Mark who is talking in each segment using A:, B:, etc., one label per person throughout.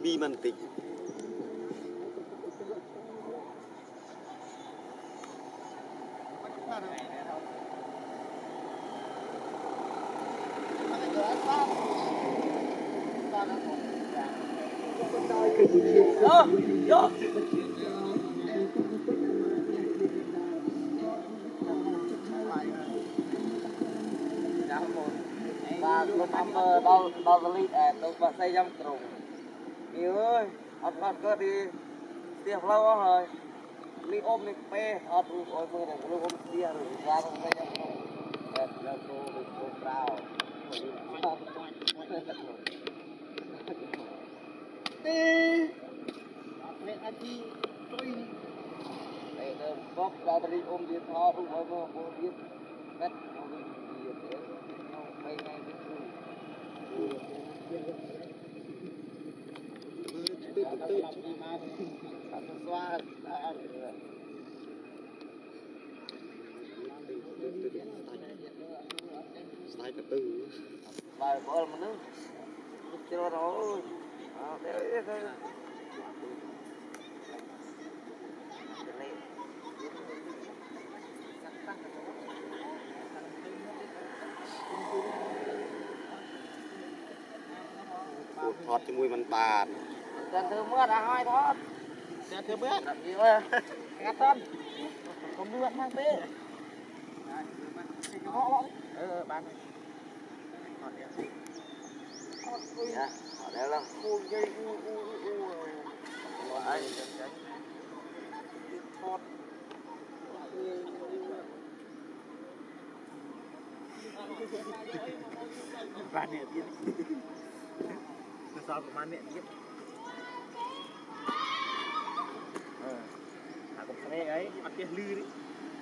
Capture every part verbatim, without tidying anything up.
A: Libby mình tịch
B: Yo, yo. Và lúc năm bao bao lít à tôi vào xây dăm trùng nhiều ơi ăn ăn cơ thì tiệc lâu rồi đi ôm đi pe ăn ôm ôm ôm ôm ôm tia rồi ra rồi xây dăm trùng đẹp đẹp cô được cô cao tê mẹ anh đi tôi đây là bóc ra đi ôm đi thò ôm ôm ôm đi cắt ôm đi gì thế mấy ngày tự tự xoa sai cả từ bài bơ mà nước chưa rồi à đấy thôi thọt cho mùi mình bà cần thưa mưa đã hai thọt cần thưa mưa làm gì vậy ngắt thân không đưa mang tê ờ bán thọt đi dạ thọt đeo lắm ui dây u u u u đấy thọt bán nè biết sao của bán nè biết ờ à cũng nghe ấy mặt kia lư đấy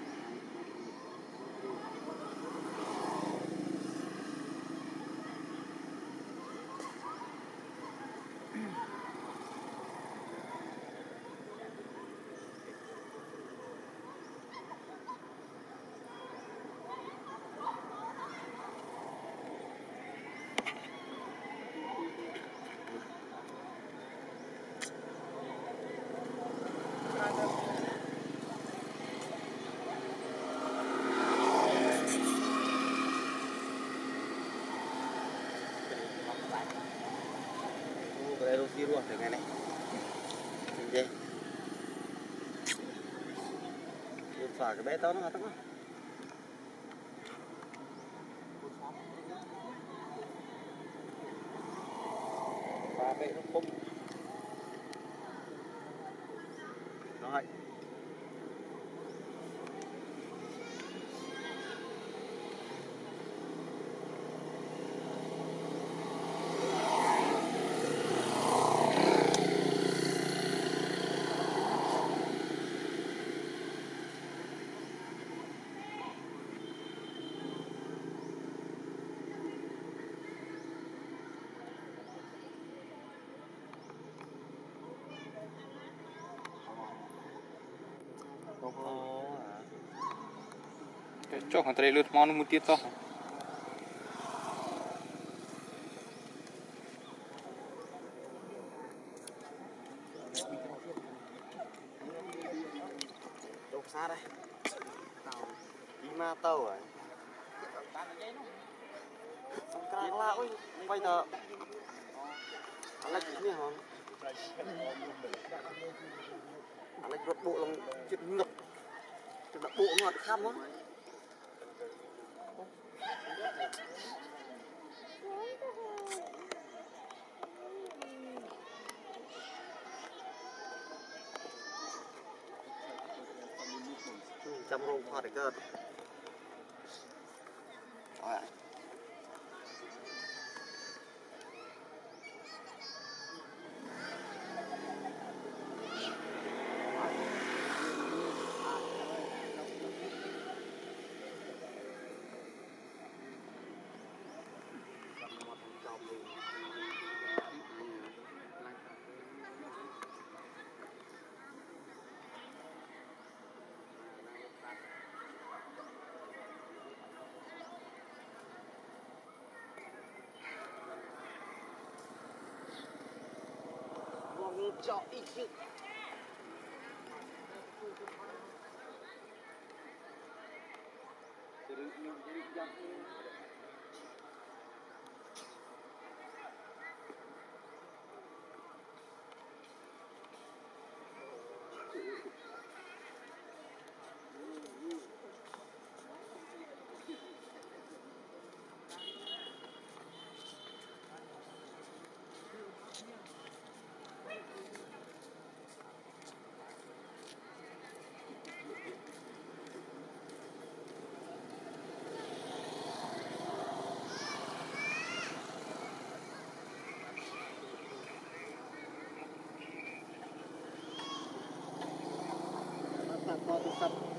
B: cái này đi luôn từ ngày này gì xả cái bé to nó tắt nó pha bé nó không rồi cho hàng tây lướt món nó muốn tiết to đâu xa đây Baby Mateo rồi xong cái này lạ ơi bây giờ anh lấy cái gì hả anh lấy rốt bộ lòng chết ngập chết bộ nó là khăm á chăm rô hoa để cơ rồi chọn ít chữ con sập